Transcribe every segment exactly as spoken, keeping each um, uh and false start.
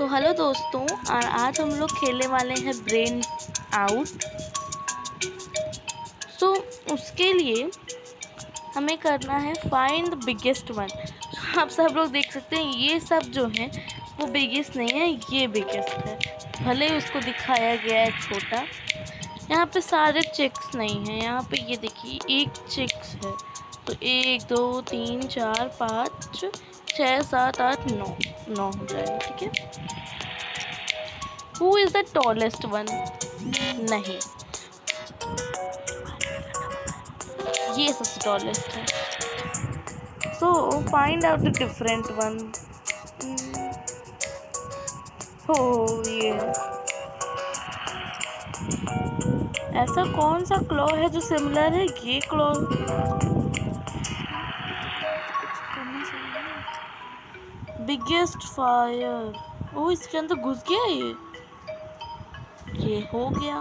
तो हेलो दोस्तों, और आज हम लोग खेलने वाले हैं ब्रेन आउट। तो उसके लिए हमें करना है फाइंड द बिगेस्ट वन। आप सब लोग देख सकते हैं ये सब जो है वो बिगेस्ट नहीं है, ये बिगेस्ट है। भले ही उसको दिखाया गया है छोटा। यहाँ पे सारे चिक्स नहीं हैं, यहाँ पे ये देखिए एक चिक्स है। तो एक दो तीन चार पाँच छः सात आठ नौ नौ हो जाएगा, ठीक है। Who is the tallest one? नहीं, ये सबसे टॉलेस्ट है। So find out the different one. हो ये ऐसा कौन सा क्लॉ है जो सिमिलर है? ये क्लॉ बिगेस्ट फायर। ओ, इसके अंदर घुस गया ये ये हो गया।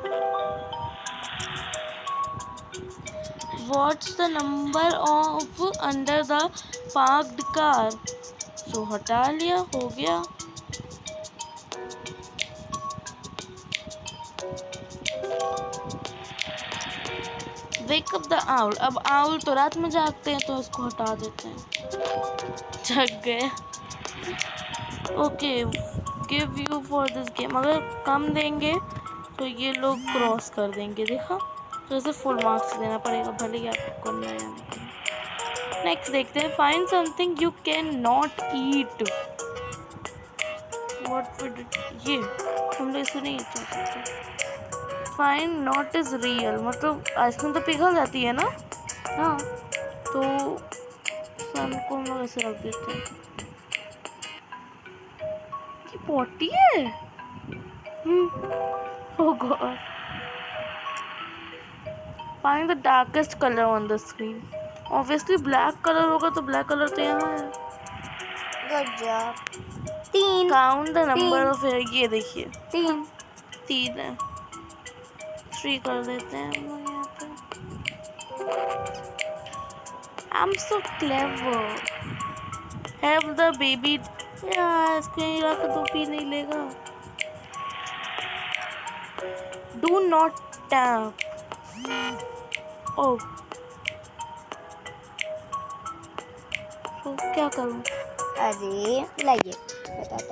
What's the number of under the parked car? So हटा लिया, हो गया। Wake up the owl. अब आउल तो रात में जागते हैं, तो उसको हटा देते हैं। जग गए। Okay, give you for this game. अगर कम देंगे तो ये लोग क्रॉस कर देंगे, देखा। तो ऐसे फुल मार्क्स देना पड़ेगा, भले ही आपको करना है या नहीं। नेक्स्ट देखते हैं। Find something you can not eat. What would it? ये हम लोग इसको नहीं कर सकते। फाइंड नॉट इज रियल, मतलब आइसक्रीम तो पिघल जाती है ना। हाँ, तो सन को हम लोग ऐसे रख देते हैं। ये पोटी है। Oh god. Find the darkest colour on the screen. Obviously black colour होगा, तो ब्लैक कलर तो यहाँ है। Good job. तीन। Count the number of hair. ये देखिए तीन तीन है। थ्री कर देते हैं हम लोग यहाँ पे। I'm so clever. Have the baby. यार इसको यहीं रख दो, पी नहीं लेगा। Do not tap. Oh. तो क्या करूँ? अरे लाइए बताता।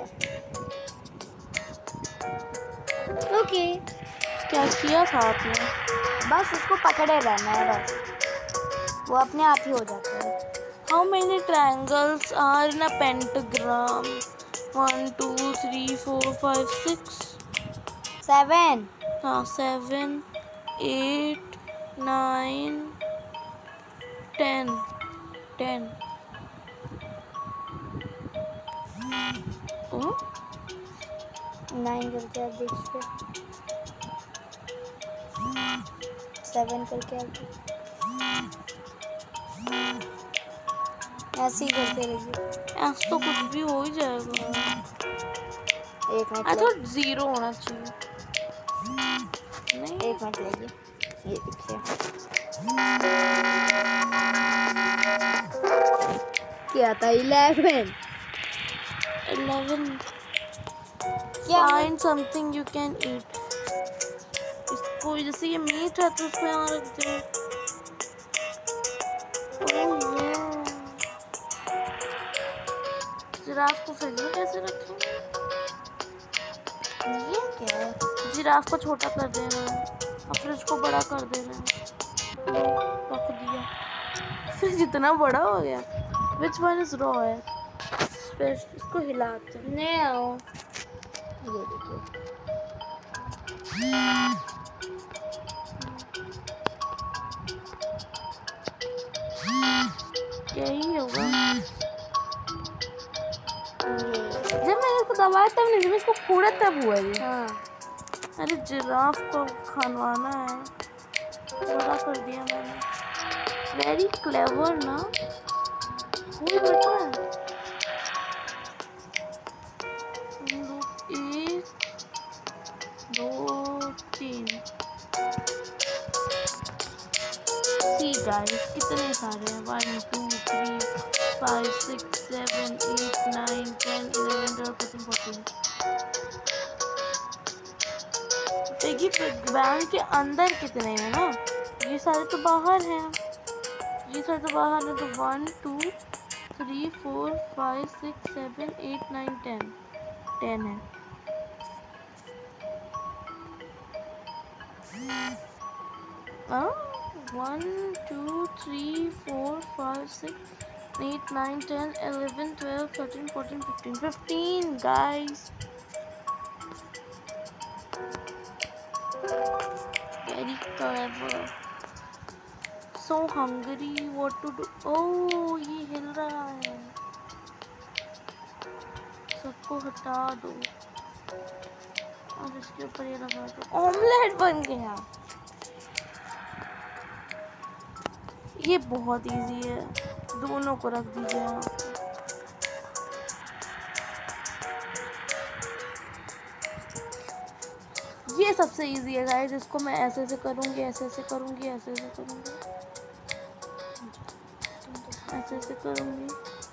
ओके, क्या किया था आपने? बस उसको पकड़े रहना है, बस वो अपने आप ही हो जाता है। How many triangles are in a pentagram? One, two, three, four, five, six. Seven. हाँ, seven, eight, nine, ten, ten. Oh? Nine करके आप देखिए, सेवन करके आप ऐसे ही करते रहिए। ऐसा तो कुछ भी हो ही जाएगा। एक मिनट आई थॉट जीरो होना चाहिए। नहीं, एक मिनट लगिए, ये देखिए क्या था। इलेवन। इलेवन। क्या? Find something you can eat. इसको जैसे ये मीट है तो उसको यहाँ रख दो। ओह ये जिराफ को फ्रिज में कैसे रखें? ये क्या है? जिराफ को छोटा कर दे रहे हैं और फ्रिज को बड़ा कर दे रहे हैं। रख दिया, फ्रिज इतना बड़ा हो गया। विच वन इज रॉ है? इसको हिलाते हैं। नहीं आओ, ये देखिए यही होगा। जब मैंने इसको दबाया तब नहीं, जब इसको फोड़ा तब हुआ ये। हाँ। अरे जिराफ को खनवाना है, बड़ा कर दिया मैंने। वेरी क्लेवर ना। कोई बैठा है। एक दो तीन। सी गाइस कितने सारे हैं? One two three five six seven eight nine ten eleven twelve thirteen fourteen. देखिए बैंक के अंदर कितने हैं ना, ये सारे तो बाहर हैं, ये सारे तो बाहर हैं। तो one two three four five six seven eight nine ten, ten है। One two three four five six eight nine ten eleven twelve thirteen fourteen fifteen, fifteen guys. Very clever. So hungry. What to do? Oh, ये हिल रहा है, सबको हटा दो और इसके ऊपर ये लगा दो। ऑमलेट बन गया। ये बहुत इजी है, दोनों को रख दीजिए यहाँ पे। ये सबसे इजी है गाइस, इसको मैं ऐसे ऐसे करूँगी, ऐसे ऐसे करूँगी, ऐसे ऐसे करूँगी, ऐसे ऐसे करूँगी।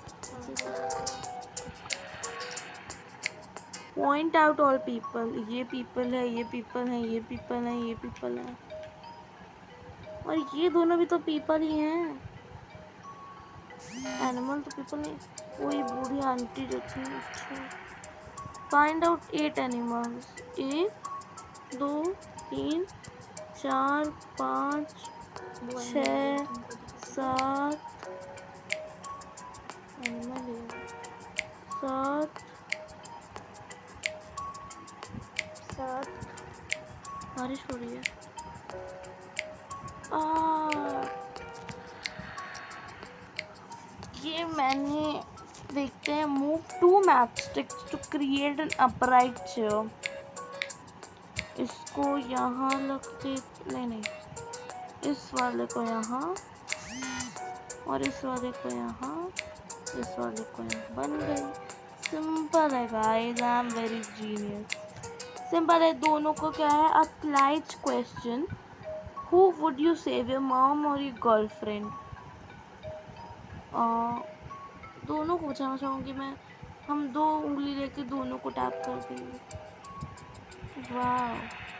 पॉइंट आउट ऑल पीपल, ये पीपल है, ये पीपल है, ये पीपल है, ये पीपल है, और ये दोनों भी तो पीपल ही हैं। एनिमल तो पीपल नहीं, वही बूढ़ी आंटी जो थी। अच्छा, फाइंड आउट एट एनिमल्स। एक दो तीन चार पाँच छः सात सात सात बारिश हो रही है। आ, ये मैंने देखते हैं। Move to matchsticks to create an upright chair. इसको यहाँ लगते, नहीं नहीं, इस वाले को यहाँ और इस वाले को यहाँ, इस वाले को यहाँ, बन गई। सिंपल है guys, I am very genius. Simple है। दोनों को क्या है, a cliché question, who would you save, your mom और योर गर्लफ्रेंड। दोनों को पूछना चाहूँगी मैं। हम दो उंगली लेके दोनों को टैप कर देंगे। वाह,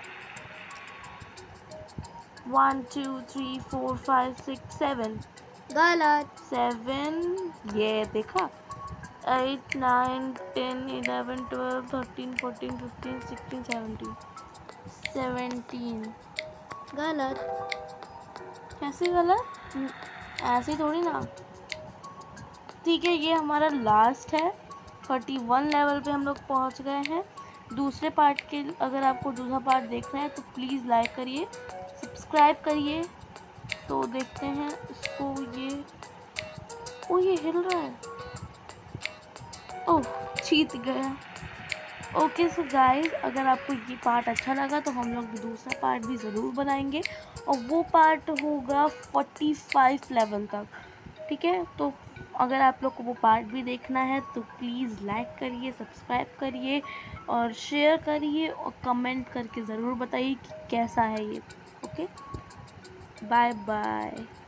one two three four five six seven, गलत। सेवन, ये देखा। Eight nine ten eleven twelve thirteen fourteen fifteen sixteen seventeen, seventeen, गलत। कैसे गलत? ऐसे थोड़ी ना। ठीक है, ये हमारा लास्ट है। थर्टी वन लेवल पे हम लोग पहुंच गए हैं। दूसरे पार्ट के, अगर आपको दूसरा पार्ट देखना है तो प्लीज़ लाइक करिए, सब्सक्राइब करिए। तो देखते हैं इसको। ये ओ ये हिल रहा है, ओह जीत गया। ओके सो गाइस, अगर आपको ये पार्ट अच्छा लगा तो हम लोग दूसरा पार्ट भी ज़रूर बनाएंगे, और वो पार्ट होगा फोर्टी फाइव लेवल तक। ठीक है, तो अगर आप लोग को वो पार्ट भी देखना है तो प्लीज़ लाइक करिए, सब्सक्राइब करिए और शेयर करिए, और कमेंट करके ज़रूर बताइए कि कैसा है ये। Okay, bye bye.